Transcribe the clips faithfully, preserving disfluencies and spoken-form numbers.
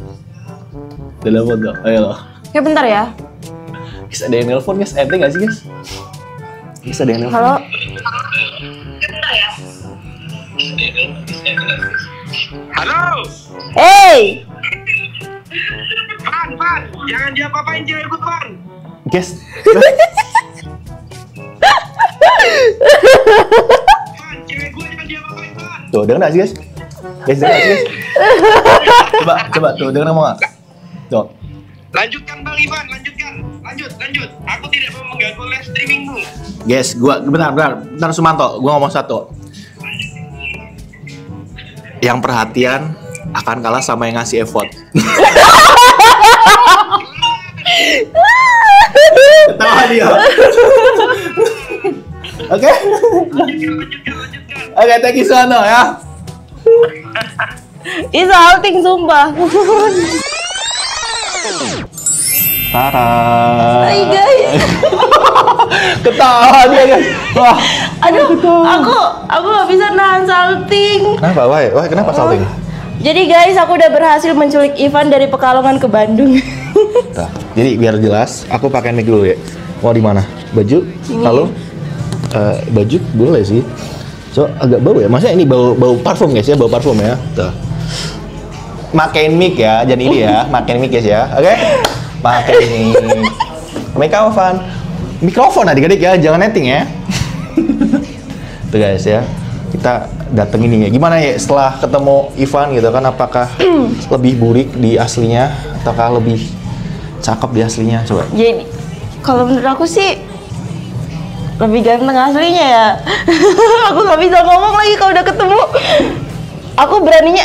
Telepon tuh, ayo loh. Ya bentar ya. Guys, ada yang nelpon guys, ente nggak sih guys? Guys, ada yang nelpon. Halo. Halo. Hey. Pan, Pan, jangan diapa-apain cewek gue, Pan. Guys. Pan, cewek gue jangan diapa-apain, Pan. Tuh, denger nggak sih guys? Guys, denger nggak sih guys? Coba, coba tuh, denger ngomong nggak? Tuh. Lanjutkan Bang Ivan, lanjutkan. Lanjut, lanjut. Aku tidak mau mengganggu live streamingmu. Guys, gua bentar, bentar, bentar Sumanto, gua ngomong satu. Yang perhatian akan kalah sama yang ngasih effort. Ketawa dia. Oke. Lanjutkan, lanjutkan, lanjutkan. Oke, thank you Sumanto ya. Itu outing sumpah. Tara. Hai guys. Ketawa dia guys. Wah. Aduh, aku aku gak bisa nahan salting. Kenapa? Wah, wah kenapa salting? Jadi guys, aku udah berhasil menculik Ivan dari Pekalongan ke Bandung. Nah, jadi biar jelas, aku pakai mic dulu ya. Mau di mana? Baju? Ini. Lalu uh, baju boleh sih. So agak bau ya. Maksudnya ini bau bau parfum guys ya, bau parfum ya. Tuh. Makein mic ya, jadi ini ya, makein mic guys ya. Oke? Okay? Makein mic. Mikrofon. Mikrofon adik-adik ya, jangan netting ya. Tuh guys ya. Kita dateng ini ya. Gimana ya setelah ketemu Ivan gitu kan, apakah lebih burik di aslinya ataukah lebih cakep di aslinya? Coba. Jadi kalau menurut aku sih lebih ganteng aslinya ya. Aku nggak bisa ngomong lagi kalau udah ketemu. Aku beraninya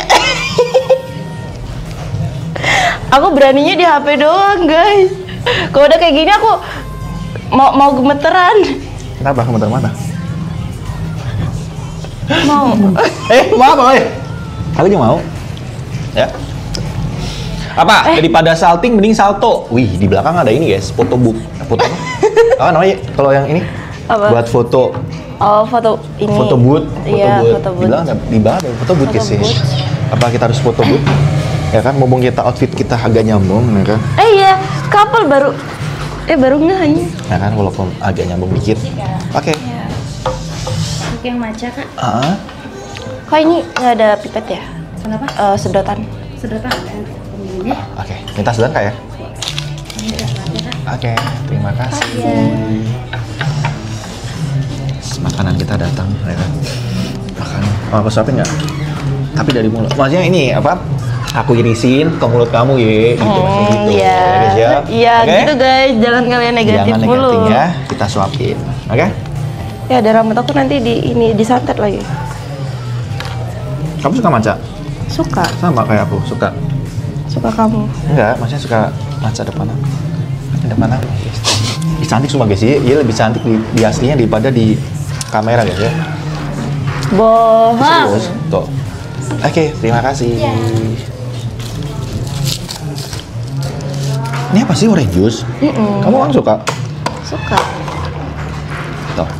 Aku beraninya di H P doang guys. Kalau udah kayak gini aku mau mau gemeteran. Kenapa gemeter mata? Mau. Eh, mau apa, eh? Aku juga mau. Ya. Apa? Eh. Daripada salting mending salto. Wih, di belakang ada ini guys, foto book. Foto apa? Apa namanya? Kalau yang ini? Apa? Buat foto Oh, foto ini. foto booth, foto Iya, booth. foto Di booth. belakang ada, di belakang ada foto booth Foto guys ya. booth. Apa kita harus foto booth? Ya kan, mumpung kita outfit kita agak nyambung, ya kan? Eh iya, couple baru eh baru ngehanya. Ya kan, walaupun agak nyambung dikit. Oke. Iya. Oke, yang maca kak. Ah, Kak ini nggak ada pipet ya? Kenapa? Eh, sedotan. Sedotan ada pemiliknya. oke. Minta sedan kak ya? Oke, terima kasih. Makanan kita datang, ya kan? Makan. Oh, aku suapin nggak? Tapi dari mulut. Maksudnya ini apa? Aku irisin ke mulut kamu ya, gitu maksudnya gitu. Iya. Ya, guys, ya? Iya, Oke? gitu guys. Jangan kalian negatif Jangan mulu. negatif ya, kita suapin. Oke? Ya, ada rambut aku nanti di ini disantet lagi. Kamu suka maca? Suka, Sama kayak aku, suka. suka kamu. Enggak, maksudnya suka maca depan aku. Depan aku. Ih, cantik semua guys, ya. Dia lebih cantik di, di aslinya daripada di kamera guys ya. Bohong. Serius? Tuh. Oke, terima kasih. Ini apa sih, orange juice? Mm-mm. Kamu kan suka? Suka. Tuh.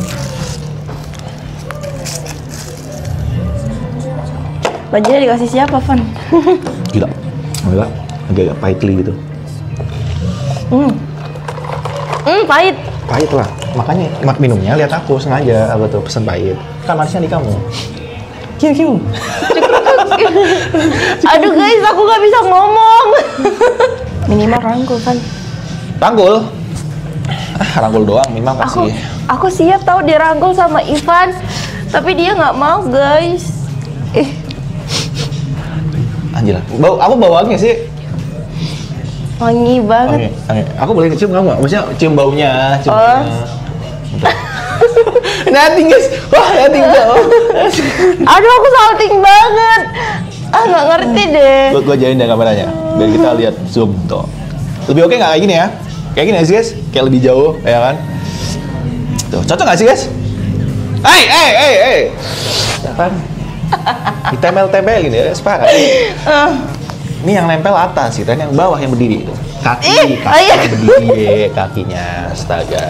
Bajunya dikasih siapa, Van? Gila. Gila. Agak-agak pahitli gitu. Hmm. Hmm, pahit. Pahit lah. Makanya mak minumnya lihat aku sengaja aku tuh pesen pahit. Kan manisnya di kamu. Kiu kiu. Aduh guys, aku nggak bisa ngomong. Minimal rangkul, Van. Rangkul. Ah, rangkul doang memang Aku kasih. aku siap tahu dirangkul sama Ivan, tapi dia nggak mau, guys. Eh, Anjir. Bau aku bau wangi sih. wangi banget. Oke, oke. Aku boleh cium kamu nggak? Maksudnya cium baunya, cium Oh. baunya. Nanti guys, wah nanti jauh. Aduh, aku salting banget. Ah, nggak ngerti deh. Gua gua jadiin deh kameranya, biar kita lihat zoom tuh. Lebih oke nggak kayak gini ya? Kayak gini sih guys, kayak lebih jauh, ya kan? Tuh, cocok nggak sih guys? Hey, hey, hey, hey. Apa? Ditempel-tempel gini ya, sepakat. Eh, Ini yang nempel atas, gitu kan? Yang bawah yang berdiri itu. Kaki, Ih, kaki ayo. yang berdiri, kakinya, astaga.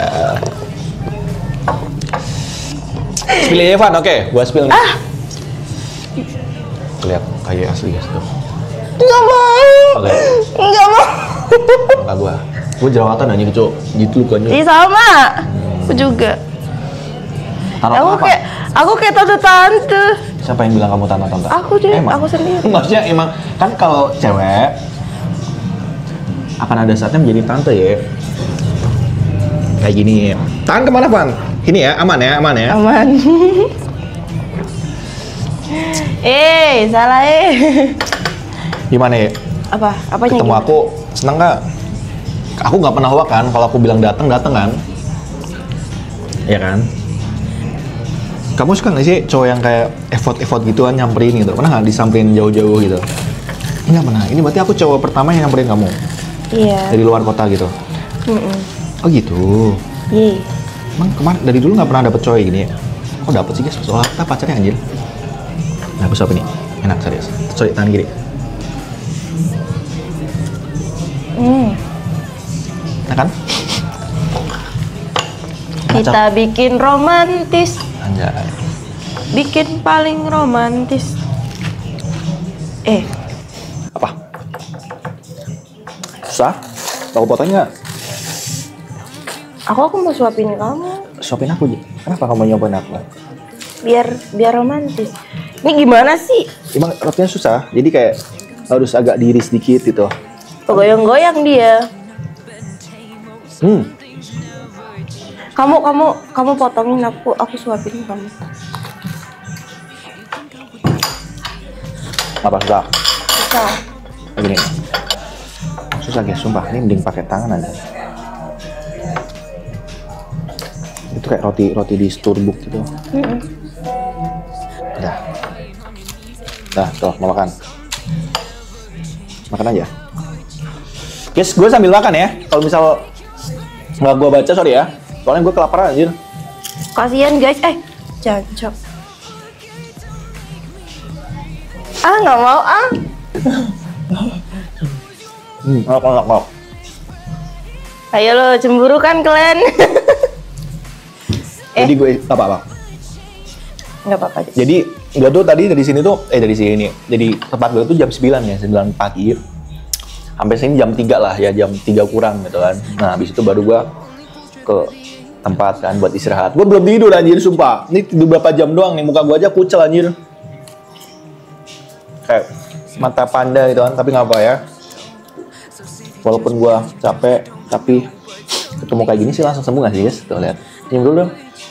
Spill Evan, oke, gua spill nih. Ah. Lihat kayak asli guys tuh. Nggak mau. Oke. Nggak mau. Enggak gua. Gua jerawatan aja Cok. Gitu lukanya. Ih sama. Aku juga. Taruh Aku apa? kayak aku kayak tante-tante. Siapa yang bilang kamu tante-tante? Aku deh, aku sendiri. Maksudnya emang kan kalau cewek akan ada saatnya menjadi tante ya. Kayak gini. Tangan kemana, Van? Ini ya, aman ya, aman ya. Aman. eh, salah eh. Gimana ya? Apa? Apanya? Ketemu gimana? aku seneng nggak? Aku nggak pernah hoak kan. Kalau aku bilang datang, datang kan. Iya kan? Kamu suka nggak sih cowok yang kayak effort-effort gitu kan nyamperin gitu? Pernah nggak disamperin jauh-jauh gitu? Nggak pernah. Ini berarti aku cowok pertama yang nyamperin kamu Iya. dari luar kota gitu. Mm-mm. Oh gitu. Iya. Emang kemarin dari dulu nggak pernah dapet cowok gini ya? Kok dapet sih guys? Soalnya kita pacarnya anjir. Nah, aku suapin nih. Enak serius. Sorry, tangan kiri. Hmm. Nah kan? Kita bikin romantis, Anjay. bikin paling romantis. Eh, Apa? Susah? Tahu potongnya nggak? aku aku mau suapin kamu, Suapin aku aja. Kenapa kamu nyobain aku? biar biar romantis. Ini gimana sih? Emang rotinya susah, jadi kayak harus agak diiris sedikit gitu. Goyang-goyang dia. Hmm, Kamu kamu kamu potongin aku, aku suapin kamu. apa susah? Susah. Begini. Susah guys, sumpah. Ini mending pakai tangan aja. Itu kayak roti roti di Starbucks gitu. Mm-mm. Udah. Dah, tuh mau makan. Makan aja. Guys, gue sambil makan ya. Kalau misal nggak gue baca, sorry ya. Soalnya gue kelaparan anjir. Kasian guys, eh jancok. Ah nggak mau ah. Hmm, enak, enak, enak. Ayo lo cemburu kan kalian? eh Jadi gue, apa-apa. nggak apa-apa. Jadi gue tuh tadi dari sini tuh, eh dari sini, jadi tempat gue tuh jam sembilan ya, sembilan pagi. Sampai sini jam tiga lah ya, jam tiga kurang gitu kan. Nah habis itu baru gue ke tempat kan buat istirahat. Gue belum tidur anjir, sumpah. Ini tidur berapa jam doang nih, muka gue aja kucel anjir. Kayak mata panda gitu kan, tapi nggak apa ya. Walaupun gue capek, tapi ketemu kayak gini sih langsung sembuh gak sih guys? Tuh lihat, senyum dulu dong.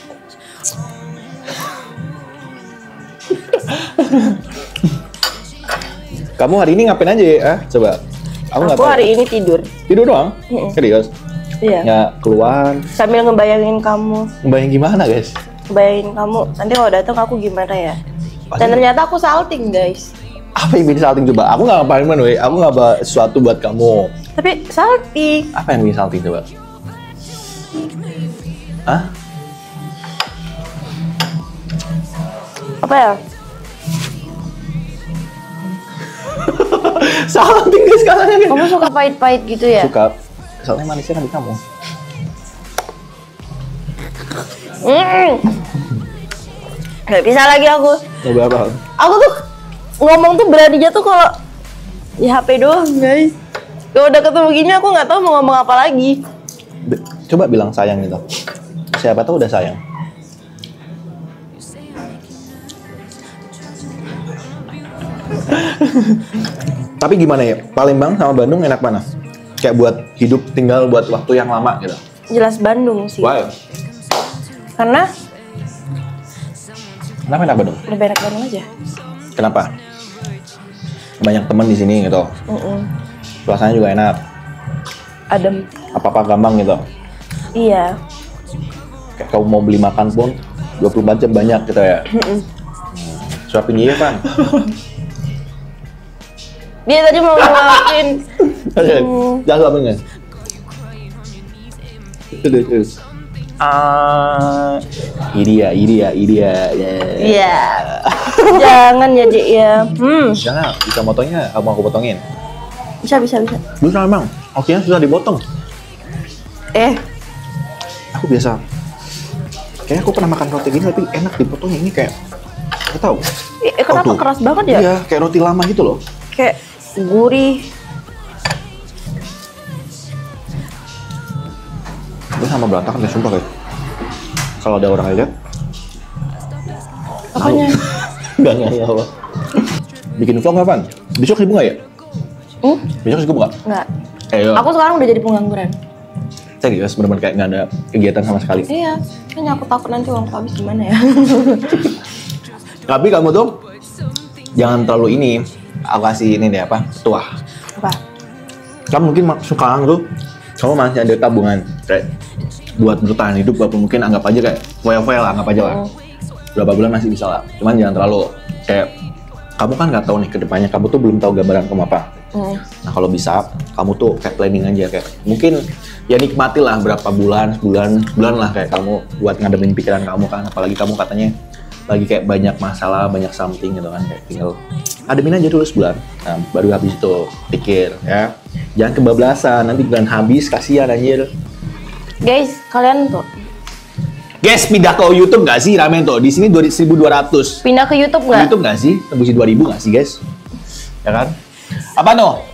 Kamu hari ini ngapain aja ya? Coba. Aku, Aku ngapain? hari ini tidur. Tidur doang? Mm-mm. Serius? Iya. Nggak keluar? Sambil ngebayangin kamu, Bayang gimana guys? ngebayangin kamu. Nanti kalau datang aku gimana ya? Dan ternyata aku salting guys. Apa yang bikin salting coba? Aku nggak ngapain man, weh. Aku nggak bawa sesuatu buat kamu. Tapi salting. Apa yang bikin salting coba? Hah? Apa ya? Salting guys katanya guys. Kamu suka pahit-pahit gitu ya? Suka. Soalnya manisnya kan di kamu. Mm. Gak bisa lagi aku. Coba apa? Aku tuh ngomong tuh beraninya tuh kalau di H P doang guys. Kalau udah ketemu gini aku nggak tahu mau ngomong apa lagi. Be- Coba bilang sayang gitu. Siapa tahu udah sayang. Tapi gimana ya? Palembang sama Bandung enak mana? Kayak buat hidup tinggal buat waktu yang lama gitu. Jelas Bandung sih. Why? Karena Kenapa enak Bandung? lebih enak Bandung aja. Kenapa? Banyak teman di sini gitu. Mm-mm. Suasananya juga enak. Adem. Apa-apa gampang gitu. Iya. Kayak kamu mau beli makan pun dua puluh empat jam banyak gitu ya. Mm-mm. Suapin dia kan. Dia tadi mau ngelakuin. Jangan suapin guys. Itu deh terus. Ah, ini dia, ini dia, ini dia. Iya. Jangan ya Dik ya. Hmm. Jangan, bisa motongnya, aku mau aku potongin. Bisa bisa bisa. Susah emang, oke susah dipotong. Eh. Aku biasa. Kayaknya aku pernah makan roti gini tapi enak dipotongnya, ini kayak nggak tahu. Eh, kenapa Oh, tuh. keras banget ya? Iya, kayak roti lama gitu loh. Kayak gurih. Ini sama berantakan ya, sumpah guys. Kalau ada orang aja. Apanya? Enggak, enggak, enggak apa. Bikin vlog kapan? Besok sibuk nggak ya? Hmm? Besok sibuk nggak? Enggak. Eh, yo. Aku sekarang udah jadi pengangguran. Serius, bener-bener kayak nggak ada kegiatan sama sekali. Iya, makanya aku takut nanti uangku habis gimana ya. Tapi kamu tuh jangan terlalu ini. Aku kasih ini deh apa? Tuah. Apa? Kamu mungkin mak- sekarang tuh kamu masih ada tabungan kayak buat bertahan hidup, walaupun mungkin anggap aja kayak foya-foya lah, anggap aja lah. Oh. Berapa bulan masih bisa lah. Cuman jangan terlalu kayak kamu kan nggak tahu nih kedepannya, kamu tuh belum tahu gambaran kamu apa. Hmm. Nah kalau bisa kamu tuh kayak planning aja kayak mungkin ya nikmati lah berapa bulan, sebulan, sebulan lah kayak kamu buat ngademin pikiran kamu kan. Apalagi kamu katanya lagi kayak banyak masalah, banyak something gitu kan, kayak tinggal ademin aja dulu sebulan. Nah baru habis itu pikir ya. Jangan kebablasan, nanti bulan habis kasihan anjir. Guys, kalian tuh Guys, pindah ke YouTube nggak sih ramen tuh? Di sini seribu dua ratus. pindah ke YouTube Ke nggak? YouTube nggak sih? Tembusin dua ribu nggak sih guys? Ya kan? Apa no?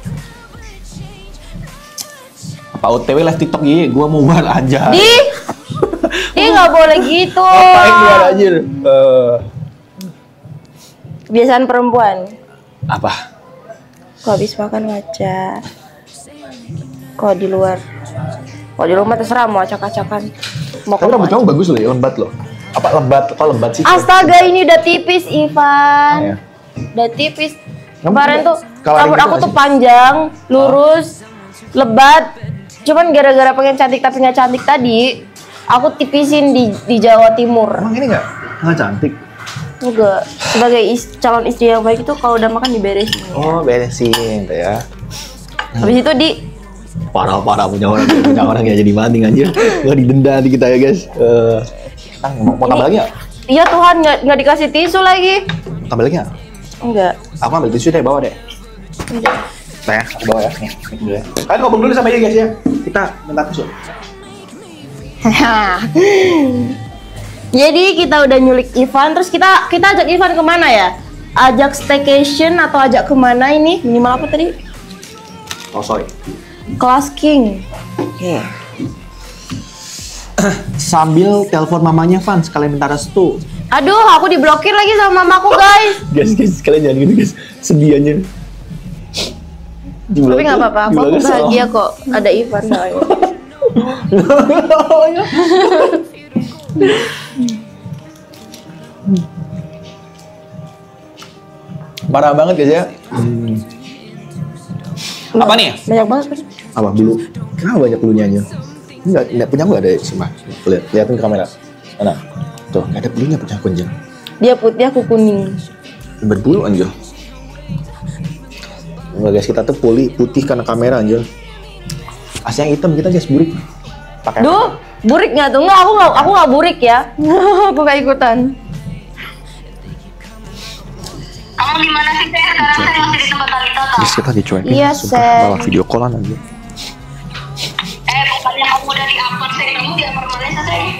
Apa O T W live TikTok gini? Gua mau buat aja. Di, di nggak boleh gitu. Ngapain buat anjir? Eh, Kebiasaan perempuan. apa? Kok habis makan ngaca. Kok di luar. Kok di rumah terserah mau acak-acakan. Mau Tapi rambut kemana. kamu bagus loh ya, lebat loh. Apa lebat? Kok lebat sih? Astaga, ini udah tipis, Ivan. Oh, ya. Udah tipis. Kamu Kemarin punya tuh coloring rambut gitu aku nggak tuh sih? panjang, lurus, lebat. Cuman gara-gara pengen cantik tapi nggak cantik tadi, aku tipisin di di Jawa Timur. Emang ini nggak nggak cantik? Enggak. Sebagai is- calon istri yang baik itu kalau udah makan diberesin. Oh beresin, gitu ya. Habis itu di Parah-parah punya orang, punya orang yang jadi maning anjir. Nggak didenda nanti kita ya guys. Eh, ah, mau, mau tambah lagi nggak? iya Tuhan, nggak nggak dikasih tisu lagi. Tambah lagi nggak? Enggak. Aku ambil tisu deh, bawa deh. Enggak. Nah ya, aku bawa ya. Nih, nih dulu ya. Kalian ngomong dulu sama dia guys ya. Kita minta tisu. Jadi kita udah nyulik Ivan, terus kita kita ajak Ivan kemana ya? Ajak staycation atau ajak kemana ini? Minimal apa tadi? Oh sorry. Kelas King. Oke. Sambil telepon mamanya Van, sekalian minta restu. Aduh, aku diblokir lagi sama mamaku guys. Guys, guys, kalian jangan gitu guys. Sedih aja. Tapi nggak apa-apa, aku, aku bahagia kok ada Ivan soalnya. Parah banget guys ya. Hmm. Apa nih? Banyak banget kan? Apa bulu? Kenapa banyak bulunya aja? Enggak, enggak punya gua ada sih mah. Lihat, lihatin ke kamera. Mana? Tuh, nggak ada bulunya punya aku anjir. Dia putih, aku kuning. Berbulu anjir. Enggak guys, kita tuh pulih putih karena kamera anjir. Asli yang hitam kita guys burik. Pakai Duh, burik nggak tuh? Nggak, aku nggak, aku nggak burik ya. Aku nggak ikutan. Kamu di mana sih, Teh? Sekarang saya masih di tempat Talita, Kak. Guys, kita dicuekin. Iya, sumpah, Sen. malah video callan aja. Eh, bukannya kamu udah di upload sih? Kamu di upload mana sih, Teh?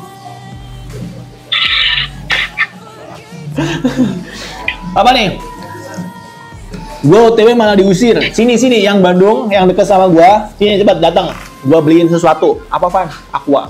Apa nih? Gue O T W malah diusir. Sini sini yang Bandung yang deket sama gua. Sini cepat datang. Gua beliin sesuatu. Apa Van? Aqua.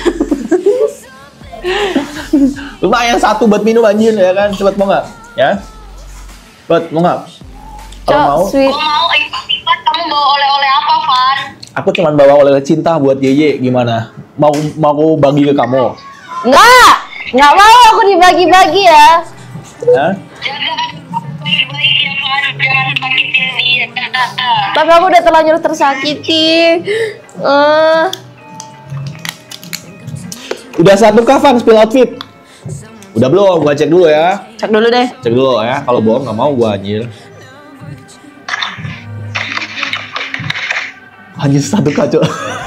Lumayan satu buat minum anjir ya kan. Cepat mau nggak? Ya. Cepat mau nggak? Kalau Cok, mau, sweet. Gua mau ikut-ikut. Kamu bawa oleh-oleh apa, Van? aku cuma bawa oleh cinta buat Yeye. Gimana? Mau mau aku bagi ke kamu? Nggak, nggak mau aku dibagi-bagi ya. Ya? Jaga baik-baik ya, Van. Jangan sakitin dia. Tapi aku udah terlanjur tersakiti. Eh, Udah satu kafan spill outfit. Udah belum? Gua cek dulu ya. cek dulu deh. Cek dulu ya. Kalau bohong nggak mau gua anjir. Anjir satu kacau.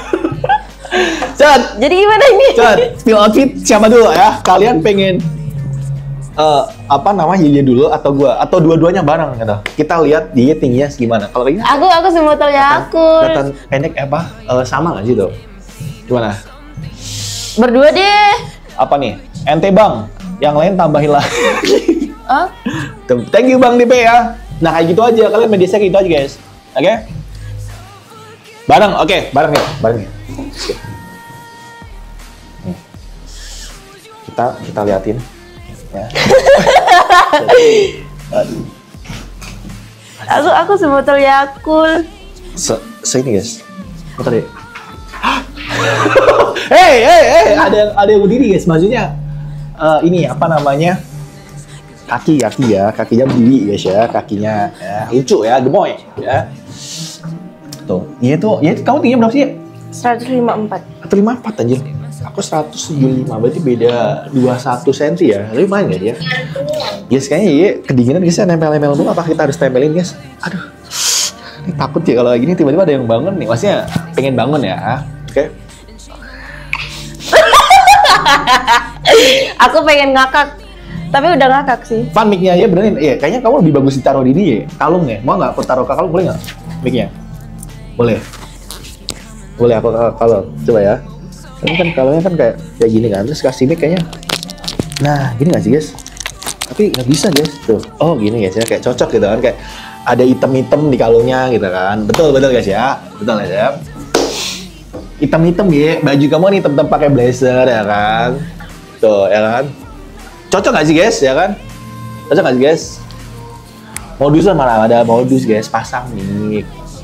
Cat, Jadi gimana ini? cat, spill outfit siapa dulu ya? Kalian pengen eh apa namanya Yeye dulu atau gua atau dua-duanya bareng gitu. Kita lihat Yeye tingginya segimana. Kalau ini Aku aku sebotolnya aku. kelihatan pendek apa eh, sama nggak sih tuh? Gimana? Berdua deh. Apa nih? Ente bang, yang lain tambahin lah. Oh, Thank you Bang D P ya. Nah kayak gitu aja, kalian media kayak gitu aja guys. Oke? Okay? Bareng, oke, okay. bareng ya, bareng ya. Nih. Kita kita liatin. Ya. Aku aku sebotol Yakult. Se, se ini guys. Bentar deh. Hei, hei, hei, ada yang ada yang berdiri guys. Maksudnya uh, ini apa namanya? Kaki, kaki ya, kakinya berdiri guys ya, kakinya ya, lucu ya, gemoy ya. Tuh, iya tuh, ya kamu tingginya berapa sih? seratus lima puluh empat. seratus lima puluh empat anjir. Aku seratus tujuh puluh lima, berarti beda dua puluh satu senti ya. Tapi lumayan gak dia? Guys, kayaknya iya kedinginan guys ya, nempel-nempel dulu. Apa kita harus tempelin guys? Aduh, ini takut ya kalau gini tiba-tiba ada yang bangun nih. Maksudnya pengen bangun ya, oke? Okay? Aku pengen ngakak, tapi udah ngakak sih. Fan mic-nya aja benerin. Iya, kayaknya kamu lebih bagus ditaruh di ini ya. Kalung ya. Mau nggak aku taruh ke kalung, boleh nggak? Mic-nya? Boleh. Boleh aku ke kalung. Coba ya. Ini kan kalungnya kan kayak kayak gini kan. Terus kasih mic kayaknya. Nah, gini nggak sih guys? Tapi nggak bisa guys. Tuh. Oh gini guys ya. Kayak cocok gitu kan. Kayak ada item-item di kalungnya gitu kan. Betul betul guys ya. Betul guys ya. Item-item ya. Baju kamu nih hitam-hitam pakai blazer ya kan. Tuh ya kan. Cocok gak sih guys, ya kan? Cocok gak sih guys? Modusnya malah ada modus guys, pasang mic.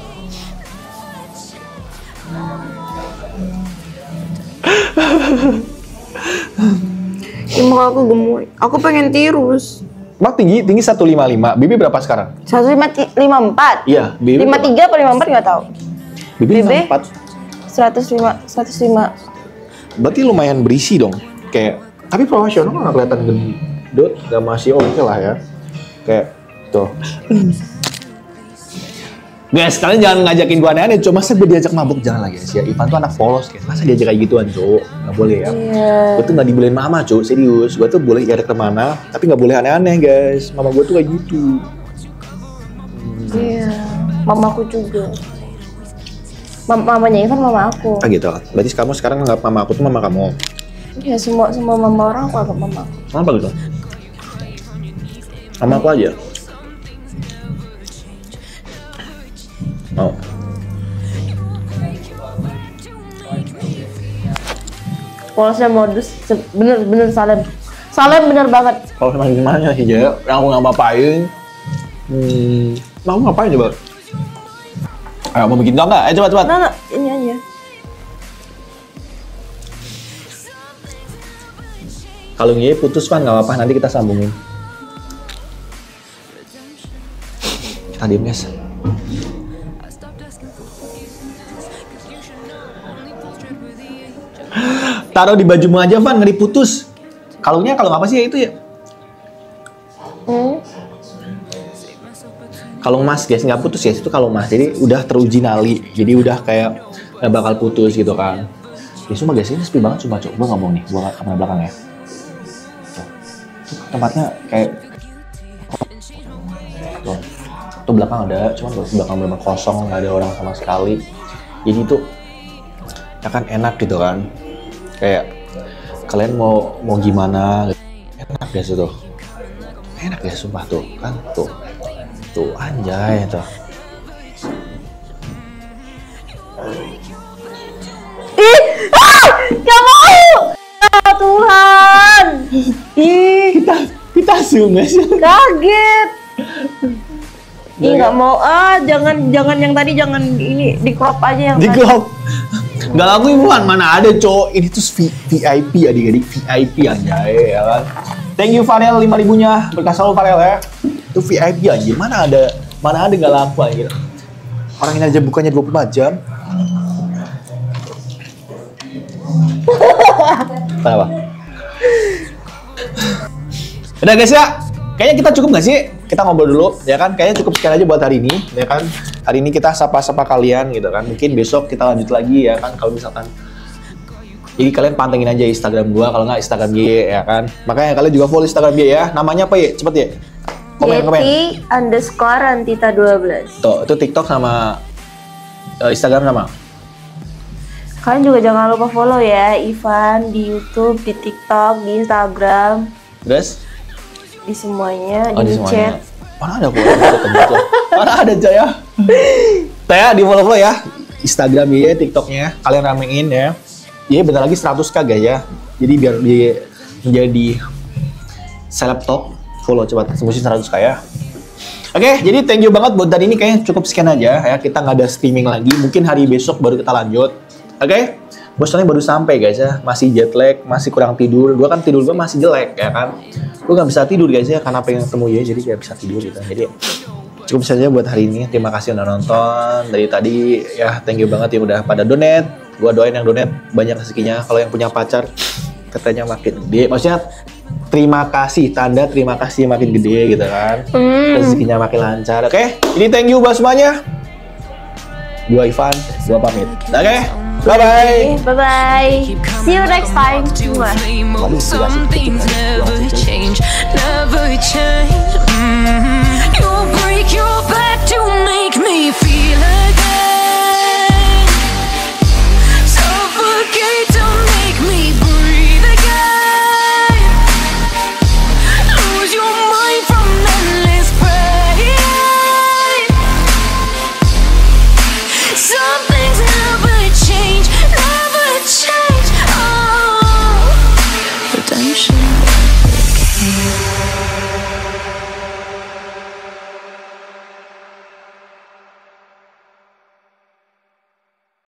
Emang aku gemoy. Aku pengen tirus. Mak tinggi, tinggi seratus lima puluh lima. Bibi berapa sekarang? seratus lima puluh empat. Iya, Bibi lima puluh tiga atau lima puluh empat nggak tahu. Bibi lima puluh empat. seratus lima, seratus lima. Berarti lumayan berisi dong. Kayak tapi profesional nggak kelihatan gendut, nggak masih oke lah ya. Kayak tuh. Guys, kalian jangan ngajakin gua aneh-aneh, cuma masa gue diajak mabuk, jangan lah guys ya. Ivan tuh anak polos guys, masa diajak kayak gituan cowok, nggak boleh ya. Iya. Gue tuh nggak dibolehin mama cowok, serius. Gue tuh boleh diajak kemana, tapi nggak boleh aneh-aneh guys. Mama gue tuh kayak gitu. Iya. Mamaku juga. Mam mamanya Ivan mama aku. Ah gitu. Berarti kamu sekarang nggak mama aku tuh mama kamu. Iya, semua semua mama orang aku anggap mama. Kenapa gitu? Sama aku aja. Mau. Polosnya modus, bener-bener Salem. Salem bener banget. Kalau sama gimana sih Jaya? Yang aku nggak ngapain. Hmm, mau ngapain coba? Ayo mau bikin dong nggak? Ayo coba coba. Nah, nah, ini aja. Kalungnya putus kan nggak apa-apa, nanti kita sambungin. Kita diem guys. Taruh di bajumu aja Van, nggak diputus. Kalungnya kalung apa sih ya itu ya? Hmm. Kalung emas guys, nggak putus ya, itu kalung emas. Jadi udah teruji nali, jadi udah kayak nggak bakal putus gitu kan. Ya sumpah guys, ini sepi banget sumpah cok. Gue nggak mau nih, gue kamera belakang ya. Tempatnya kayak tuh, tuh belakang ada, cuman belakang benar kosong, nggak ada orang sama sekali. Jadi itu ya kan enak gitu kan, kayak kalian mau mau gimana, enak guys tuh, enak ya sumpah tuh kan tuh, tuh anjay tuh. Ih, ah, gak mau. Ah, Tuhan. Ih, Kita kita zoom guys. kaget. Ih, nggak mau ah, jangan jangan yang tadi jangan ini di crop aja yang Di tadi. crop. Nggak laku ibuan, mana ada cowok. Ini tuh V I P adik-adik, V I P anjay ya kan. Thank you Farel lima ribunya, berkah selalu Farel ya. Itu V I P anjir, mana ada mana ada nggak laku anjir. Orang ini aja bukannya dua puluh empat jam. Kenapa? Udah guys ya, kayaknya kita cukup nggak sih? Kita ngobrol dulu, ya kan? Kayaknya cukup sekian aja buat hari ini, ya kan? Hari ini kita sapa-sapa kalian gitu kan. Mungkin besok kita lanjut lagi ya kan, kalau misalkan. Jadi kalian pantengin aja Instagram gua, kalau nggak Instagram Ye ya kan. Makanya kalian juga follow Instagram Ye ya. Namanya apa Ye? Cepet Ye. Komen komen. Yeti underscore Antita dua belas. Tuh, itu TikTok sama uh, Instagram sama. Kalian juga jangan lupa follow ya Ivan di YouTube, di TikTok, di Instagram, Terus? di semuanya, Oh, di di semuanya. chat. Mana ada gua gitu. Mana ada Jaya. Teh di follow follow ya. Instagram ya, TikToknya kalian ramein ya. Iya bentar lagi seratus k guys ya. Jadi biar dia menjadi seleb talk, follow coba tembusin seratus k ya. Oke, jadi thank you banget buat dari ini kayaknya cukup sekian aja ya. Kita nggak ada streaming lagi. Mungkin hari besok baru kita lanjut. Oke. Gue soalnya baru sampai guys ya, masih jet lag, masih kurang tidur. Gue kan tidur gue masih jelek ya kan. Gue nggak bisa tidur guys ya karena pengen ketemu ya, jadi nggak bisa tidur gitu. Jadi cukup saja buat hari ini. Terima kasih udah nonton dari tadi ya. Thank you banget yang udah pada donate. Gue doain yang donate banyak rezekinya. Kalau yang punya pacar katanya makin gede. Maksudnya terima kasih, tanda terima kasih makin gede gitu kan. Mm. Rezekinya makin lancar. Oke, ini thank you buat semuanya. Gua Ivan, gua pamit. Oke, okay? Bye-bye. Bye-bye. See you next time. Some things never change, never change. Mm-hmm. You break your back to make me feel again. Suffocate to make me breathe again. Lose your mind from endless pain. Something